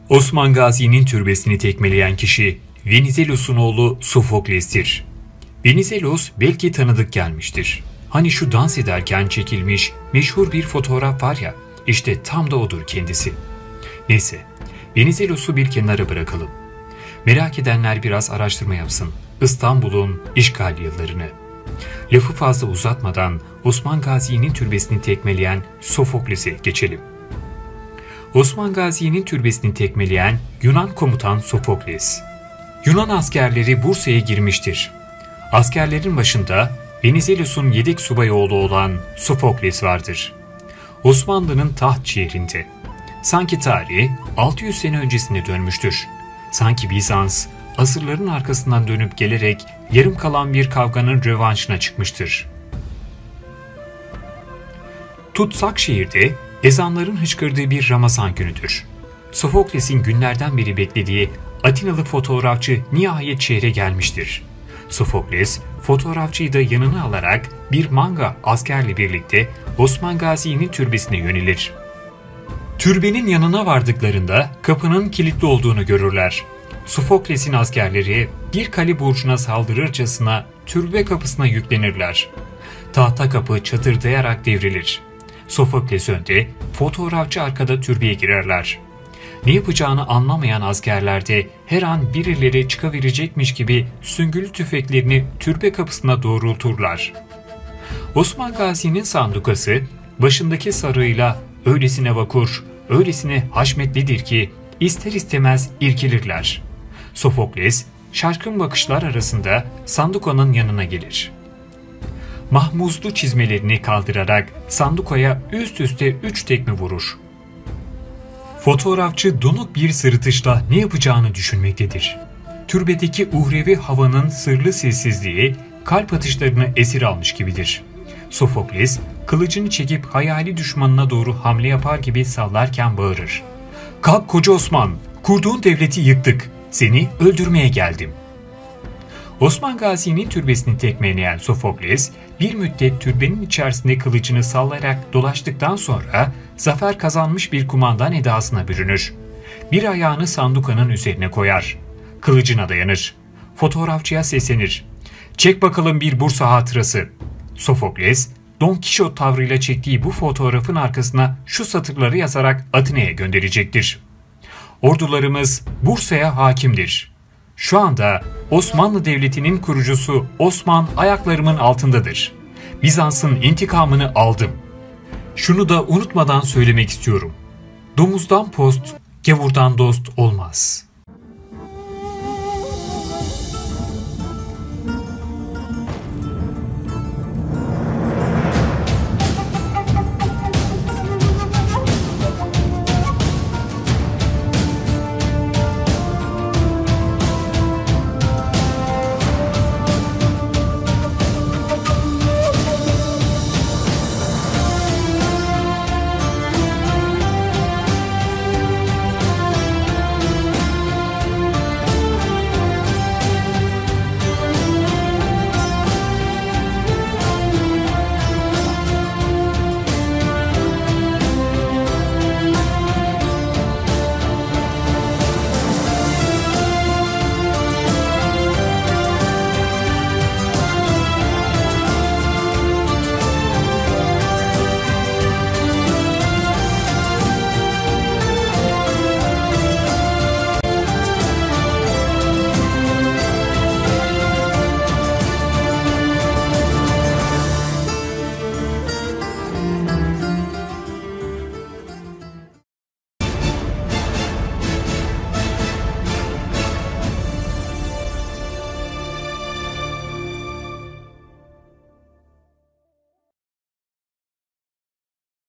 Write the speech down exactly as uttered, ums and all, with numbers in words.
Osman Gazi'nin türbesini tekmeleyen kişi Venizelos'un oğlu Sofokles'tir. Venizelos belki tanıdık gelmiştir. Hani şu dans ederken çekilmiş meşhur bir fotoğraf var ya, işte tam da odur kendisi. Neyse, Venizelos'u bir kenara bırakalım. Merak edenler biraz araştırma yapsın İstanbul'un işgal yıllarını. Lafı fazla uzatmadan Osman Gazi'nin türbesini tekmeleyen Sofokles'e geçelim. Osman Gazi'nin türbesini tekmeleyen Yunan komutan Sofokles. Yunan askerleri Bursa'ya girmiştir. Askerlerin başında Venizelos'un yedek subay oğlu olan Sofokles vardır. Osmanlı'nın taht şehrinde. Sanki tarih altı yüz sene öncesine dönmüştür. Sanki Bizans, asırların arkasından dönüp gelerek yarım kalan bir kavganın rövanşına çıkmıştır. Tutsak şehirde ezanların hıçkırdığı bir Ramazan günüdür. Sofokles'in günlerden beri beklediği Atinalı fotoğrafçı nihayet şehre gelmiştir. Sofokles, fotoğrafçıyı da yanına alarak bir manga askerle birlikte Osman Gazi'nin türbesine yönelir. Türbenin yanına vardıklarında kapının kilitli olduğunu görürler. Sofokles'in askerleri bir kale burcuna saldırırcasına türbe kapısına yüklenirler. Tahta kapı çatırdayarak devrilir. Sofokles önde, fotoğrafçı arkada türbeye girerler. Ne yapacağını anlamayan askerler de her an birileri çıkaverecekmiş gibi süngülü tüfeklerini türbe kapısına doğrulturlar. Osman Gazi'nin sandukası başındaki sarığıyla öylesine vakur, öylesine haşmetlidir ki ister istemez irkilirler. Sofokles şaşkın bakışlar arasında sandukanın yanına gelir. Mahmuzlu çizmelerini kaldırarak sandukaya üst üste üç tekme vurur. Fotoğrafçı donuk bir sırıtışla ne yapacağını düşünmektedir. Türbedeki uhrevi havanın sırlı sessizliği kalp atışlarını esir almış gibidir. Sofokles kılıcını çekip hayali düşmanına doğru hamle yapar gibi sallarken bağırır. "Kalk koca Osman, kurduğun devleti yıktık, seni öldürmeye geldim." Osman Gazi'nin türbesini tekmeleyen Sofokles bir müddet türbenin içerisinde kılıcını sallayarak dolaştıktan sonra zafer kazanmış bir kumandan edasına bürünür. Bir ayağını sandukanın üzerine koyar. Kılıcına dayanır. Fotoğrafçıya seslenir. "Çek bakalım bir Bursa hatırası." Sofokles, Don Kişot tavrıyla çektiği bu fotoğrafın arkasına şu satırları yazarak Atina'ya gönderecektir. "Ordularımız Bursa'ya hakimdir. Şu anda Osmanlı Devleti'nin kurucusu Osman ayaklarımın altındadır. Bizans'ın intikamını aldım. Şunu da unutmadan söylemek istiyorum. Domuzdan post, gavurdan dost olmaz."